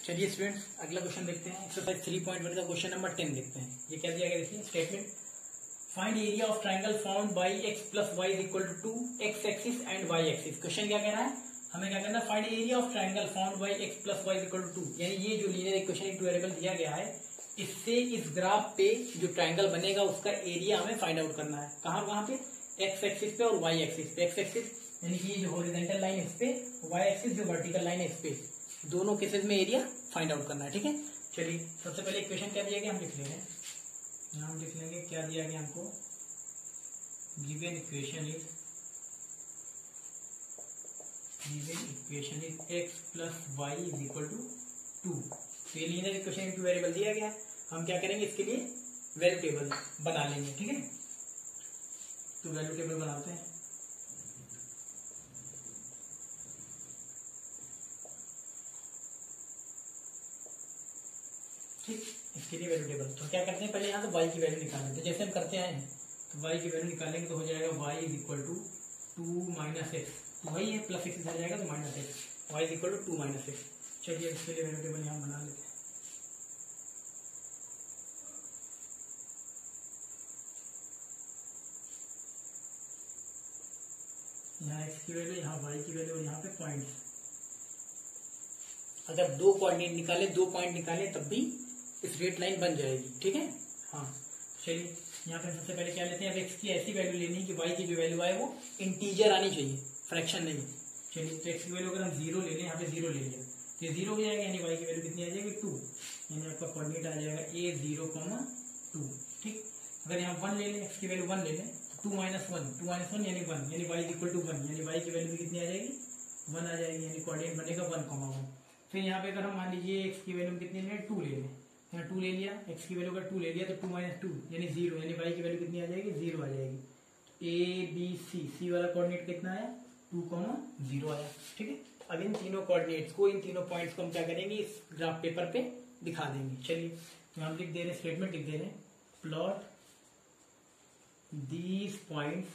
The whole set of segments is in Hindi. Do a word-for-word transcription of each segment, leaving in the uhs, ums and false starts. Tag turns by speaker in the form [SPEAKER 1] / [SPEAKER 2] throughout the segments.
[SPEAKER 1] चलिए स्टूडेंट्स अगला क्वेश्चन देखते हैं। एक्सरसाइज थ्री पॉइंट वन का क्वेश्चन नंबर टेन देखते हैं। ये क्या दिया गया देखिए statement, find area of triangle found by x plus y is equal to two x axis and y axis. Question क्या कह रहा है, हमें क्या करना है, find area of triangle found by x plus y is equal to two. यानी ये जो लीनियर इक्वेशन एक वेरिएबल दिया गया है, इससे इस ग्राफ पे जो ट्राइंगल बनेगा उसका एरिया हमें फाइंड आउट करना है। कहाँ कहाँ पे, एक्स एक्सिस पे और वाई एक्सिस पे। एक्स एक्सिस यानी कि ये जो हॉरिजॉन्टल लाइन है इस पे, वाई एक्सिस जो वर्टिकल लाइन है इस पे, दोनों केसेस में एरिया फाइंड आउट करना है। ठीक है, चलिए सबसे पहले इक्वेशन क्या दिया गया हम लिख ले रहे हैं। यहाँ हम लिख लेंगे क्या दिया गया हमको, given equation is given equation is x plus y is equal to two. तो ये लीनियर इक्वेशन इनटू वेरिएबल दिया गया, हम क्या करेंगे इसके लिए वैल्यू टेबल बना लेंगे। ठीक है, तो वैल्यू टेबल बनाते हैं। ठीक, इसके लिए वैल्यू टेबल तो क्या करते हैं, पहले यहाँ से y की वैल्यू निकाल लेते हैं। जैसे हम करते आए हैं तो y की वैल्यू निकालेंगे तो हो जाएगा y is equal to two minus x, तो वही है प्लस एक्स आ जाएगा तो minus x, y is equal to two minus x. चलिए इसके लिए वैल्यू टेबल यहाँ बना लेते हैं। यहाँ x की वैल्यू, यहाँ y की वैल्यू और यहाँ पे पॉइंट्स। अगर दो कोऑर्डिनेट निकाले दो पॉइंट निकाले तब भी स्ट्रेट लाइन बन जाएगी। ठीक है, हाँ चलिए यहाँ पे सबसे पहले क्या लेते हैं, अब एक्स की ऐसी वैल्यू लेनी है कि वाई की जो वैल्यू आए वो इंटीजर आनी चाहिए, फ्रैक्शन नहीं। चलिए तो एक्स की वैल्यू अगर हम जीरो ले लें, यहाँ पे जीरो ले लिया तो ये जीरो हो जाएगा, यानी वाई की वैल्यू कितनी आ जाएगी, टू। यानी आपका कोऑर्डिनेट आ जाएगा ए जीरो कॉमा टू। ठीक, अगर यहाँ वन ले लें, एक्स की वैल्यू वन ले लें तो two minus one, two minus one यानी वन, यानी वाई इक्वल टू वन, यानी वाई की वैल्यू भी कितनी आ जाएगी, वन आ जाएगी, यानी कोऑर्डिनेट बनेगा वन कॉमा वन। फिर यहाँ पे अगर हम मान लीजिए एक्स की वैल्यू कितनी ले, टू ले लें, यहाँ टू ले लिया, एक्स की वैल्यू का टू ले लिया तो टू माइनस टू यानी जीरो, यानी वाई की वैल्यू कितनी आ जाएगी, जीरो आ जाएगी। ए बी सी, सी वाला कोऑर्डिनेट कितना आया, टू कॉमा जीरो आया। ठीक है, अब इन तीनों कोऑर्डिनेट्स को, इन तीनों पॉइंट्स को हम क्या करेंगे, इस ग्राफ पेपर पे दिखा देंगे। चलिए तो हम लिख दे रहे हैं, स्टेटमेंट लिख दे रहे हैं, plot these points,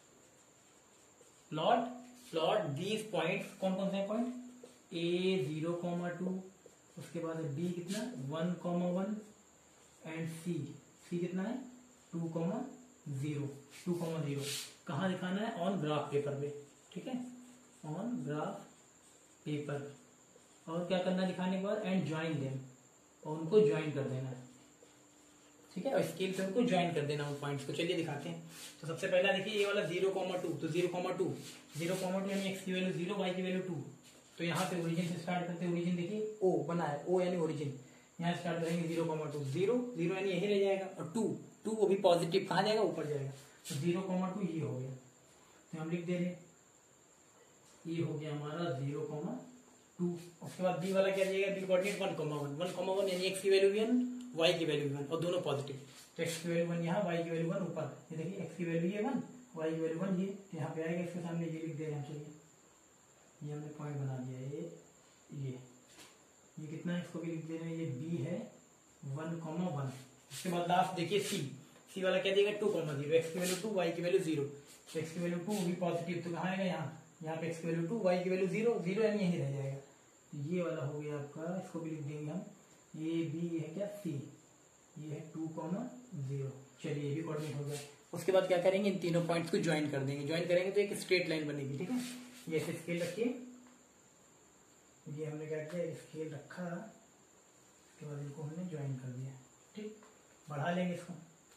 [SPEAKER 1] plot plot these points, कौन कौन से point, A zero comma two, उसके बाद बी कितना one comma one, and C C कितना है two comma zero, two comma zero. कहाँ दिखाना है, ऑन ग्राफ पेपर पे। ठीक है, ऑन ग्राफ पेपर। और क्या करना है दिखाने के बाद, एंड ज्वाइन देम, और उनको ज्वाइन कर देना है। ठीक है, और स्केल से उनको ज्वाइन कर देना उन पॉइंट्स को। चलिए दिखाते हैं। तो सबसे पहला देखिए ये वाला जीरो कॉमा टू, तो zero comma two, zero comma two यानी एक्स की वैल्यू जीरो, वाई की वैल्यू टू। तो यहाँ पे ओरिजिन से स्टार्ट करते हैं, ओरिजिन देखिए ओ बना है, ओ यानी ओरिजिन, यहाँ स्टार्ट करेंगे zero comma two, zero zero यानी यही रह जाएगा, और टू टू वो भी पॉजिटिव कहाँ जाएगा, ऊपर जाएगा। तो जीरो कॉमा टू ये हो गया, तो हम लिख दे रहे ये हो गया हमारा जीरो कॉमा टू। उसके बाद बी वाला क्या दिएगा, B coordinate one comma one, one comma one यानी एक्स की वैल्यू वन, वाई की वैल्यू वन, और दोनों पॉजिटिव। तो एक्स की वैल्यू वन यहाँ, वाई की वैल्यू वन ऊपर, ये देखिए एक्स की वैल्यू ये वन, वाई की वैल्यू वन ये, तो यहाँ पे आएगा इसके सामने ये लिख दे रहे हैं। चलिए ये हमने पॉइंट बना दिया है, ये ये ये कितना है, इसको भी लिख दे रहे हैं, ये बी है वन कॉमा वन। उसके बाद लास्ट देखिए सी, सी वाला क्या देगा, टू कॉमा जीरो, एक्स की वैल्यू टू, वाई की वैल्यू जीरो। तो एक्स की वैल्यू टू भी पॉजिटिव, तो कहाँ आएगा यहाँ, यहाँ पे एक्स की वैल्यू टू, वाई की वैल्यू जीरो, जीरो यानी यही रह जाएगा। तो ये वाला हो गया आपका, इसको भी लिख देंगे हम, ये बी है क्या, सी, ये है टू कॉमा जीरो। चलिए ये भी कोऑर्डिनेट हो गया। उसके बाद क्या करेंगे, इन तीनों पॉइंट्स को ज्वाइन कर देंगे, ज्वाइन करेंगे तो एक स्ट्रेट लाइन बनेगी। ठीक है, ये ऐसे स्केल रखिए, ये हमने क्या किया, स्केल रखा, उसके बाद इनको हमने ज्वाइन कर दिया। ठीक, बढ़ा लेंगे इसको,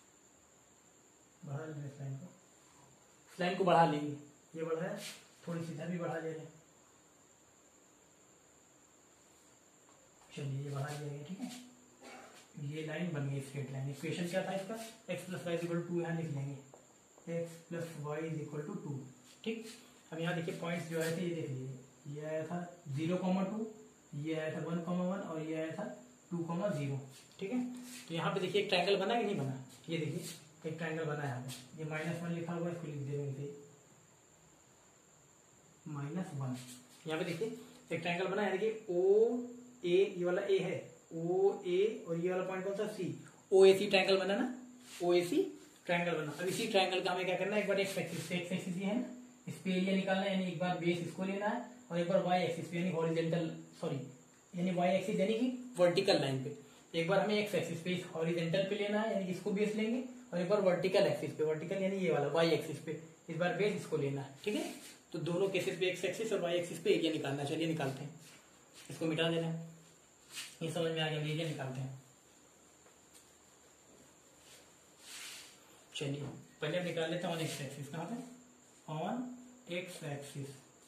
[SPEAKER 1] बढ़ा लेंगे इस लाइन को, इस लाइन को बढ़ा लेंगे, ये बढ़ाया, थोड़ी सी इधर भी बढ़ा ले रहे हैं। चलिए ये बढ़ा लिया गया। ठीक है, ये लाइन बन गई स्ट्रेट लाइन। इक्वेशन क्या था इसका, x plus y equal to, यहाँ लिख लेंगे x plus y is equal to two. ठीक, अब यहाँ देखिए पॉइंट्स जो आए थे, ये देख लीजिए, ये आया था जीरो कॉमा टू, ये आया था वन कॉमा वन, और ये आया था टू कॉमा जीरो। ठीक है, तो यहाँ पे देखिए एक ट्रायंगल बना कि नहीं बना, ये देखिए एक ट्रायंगल बना है यहाँ पे, ये माइनस वन लिखा हुआ है, इसको लिख देंगे माइनस वन। यहाँ पे देखिए एक ट्रायंगल बना है, देखिए ओ ए, ये वाला ए है, ओ ए, और ये वाला पॉइंट कौन सा, सी, ओ ए सी ट्रायंगल बना ना, ओ ए सी ट्रायंगल बना। अब इसी ट्रायंगल का हमें क्या करना है, एक बार एक्स एक्सिस, एक्स एक्सिस ये है ना, इस पे एरिया निकालना है, यानी एक बार बेस इसको लेना है, और एक बार वाई एक्सिस पे यानी हॉरिजॉन्टल, सॉरी यानी वाई एक्सिस यानी कि वर्टिकल लाइन पे। एक बार हमें एक्स एक्सिस पे हॉरिजेंटल पे लेना है यानी कि इसको बेस लेंगे, और एक बार वर्टिकल एक्सिस पे, वर्टिकल यानी ये वाला वाई एक्सिस पे, इस बार बेस इसको लेना है। ठीक है, तो दोनों केसेस पे एक्स एक्सिस और वाई एक्सिस पे एरिया निकालना है। चलिए निकालते हैं, इसको मिटा देना है, ये समझ में आ गया, एरिया निकालते हैं। चलिए पहले हम निकाल लेते हैं ऑन एक्स एक्सिस। कहाँ पे? On x axis.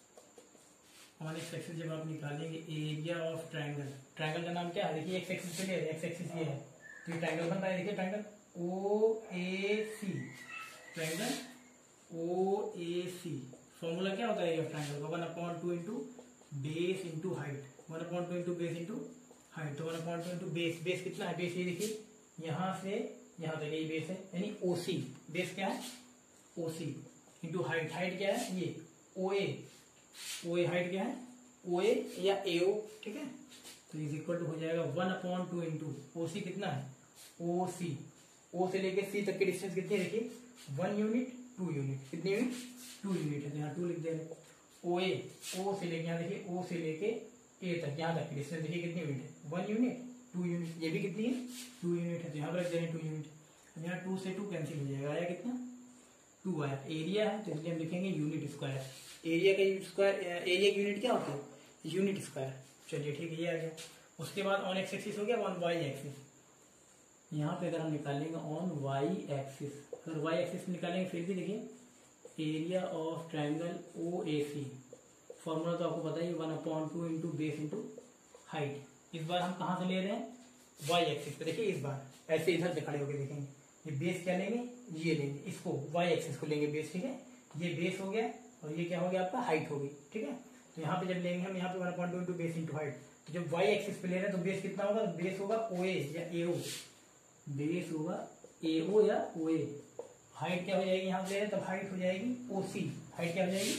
[SPEAKER 1] On x axis जब आप निकालेंगे एरिया ऑफ ट्रायंगल, ट्रायंगल का नाम क्या है? देखिए एक्स एक्सिस पे ले, एक्स एक्सिस ये है, तो ये ट्रायंगल बन रहा है। देखिए triangle O A C, triangle O A C. Formula क्या होता है एरिया ऑफ ट्रायंगल का? One upon two into base into height, one upon two into base into height. तो one upon two into base, base कितना है? बेस ये देखिए यहाँ से यहाँ तक यही बेस है, यानी ओ सी। बेस क्या है? O C into height, height क्या है? ये ओ ए, ओ ए हाइट क्या है? ओ ए या ए ओ। ठीक है, तो इज इक्वल टू हो जाएगा one upon two into O C कितना है? ओ सी, ओ से लेके सी तक की डिस्टेंस कितनी है? देखिए वन यूनिट, टू यूनिट। कितनी यूनिट? टू यूनिट है, तो यहाँ टू लिख दे रहे। ओ ए, ओ से लेके यहाँ देखिए, ओ से लेके ए तक, यहाँ तक की डिस्टेंस देखिए कितनी यूनिट है? One unit, two unit. ये भी कितनी है? टू यूनिट है, तो यहाँ पर रख दे रहे हैं टू यूनिट। यहाँ टू से टू कैंसिल हो जाएगा, आया कितना? टू आया। एरिया है तो इसलिए हम लिखेंगे यूनिट स्क्वायर। एरिया का यूनिट स्क्वायर, एरिया की यूनिट क्या होती है? Unit square. चलिए ठीक है, ये आ गया। उसके बाद ऑन एक्स एक्सिस हो गया, ऑन वाई एक्सिस। यहाँ पे अगर हम निकालेंगे ऑन वाई एक्सिस, अगर वाई एक्सिस निकालेंगे फिर भी देखिए area of triangle O A C, formula तो आपको पता ही, one upon two into base into height. इस बार हम कहाँ से ले रहे हैं? वाई एक्सिस पे। देखिए इस बार ऐसे इधर से खड़े होकर देखेंगे, ये बेस क्या लेंगे? ये लेंगे, इसको वाई एक्सिस को लेंगे बेस। ठीक है, ये बेस हो गया और ये क्या हो गया? आपका हाइट हो गई। ठीक है, तो यहाँ पे जब लेंगे हम, यहाँ पे one upon two into base into height, तो जब वाई एक्सिस पे ले रहे हैं तो बेस कितना होगा? बेस होगा ओ ए या ए ओ, बेस होगा ए ओ या ओ ए। हाइट क्या हो जाएगी? यहाँ पे ले रहे हैं तब हाइट हो जाएगी ओ सी, हाइट क्या हो जाएगी?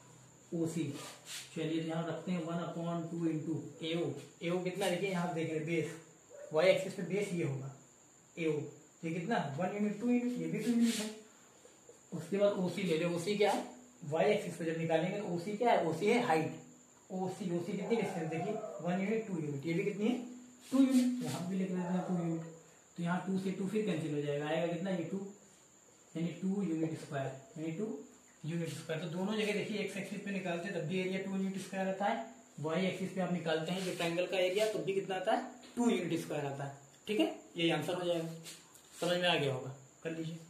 [SPEAKER 1] ओ सी। चलिए यहाँ रखते हैं one upon two into A O, A O कितना? देखिए यहाँ देख रहे बेस, वाई एक्सिस पे बेस ये होगा ए ओ, ये कितना? वन यूनिट, टू यूनिट, ये भी टू यूनिट है। उसके बाद ओसी ले ले, ओसी क्या है? वाई एक्सिस पे जब निकालेंगे तो ओसी क्या है? ओसी है हाइट। ओसी, ओसी कितनी डिस्टेंस? देखिए वन यूनिट, टू यूनिट, ये भी कितनी है? Two unit. यहाँ भी लिख लेते हैं टू यूनिट, तो यहाँ टू से टू फिर कैंसिल हो जाएगा, आएगा कितना? ये टू, यानी टू यूनिट स्क्वायर, यानी टू यूनिट स्क्वायर। तो दोनों जगह देखिए एक्स एक्सिस पे निकालते हैं तब भी एरिया टू यूनिट स्क्वायर आता है, वाई एक्सिस पे आप निकालते हैं जो ट्रायंगल का एरिया तब भी कितना आता है? टू यूनिट स्क्वायर आता है। ठीक है, यही आंसर हो जाएगा। समझ में आ गया होगा, कर लीजिए।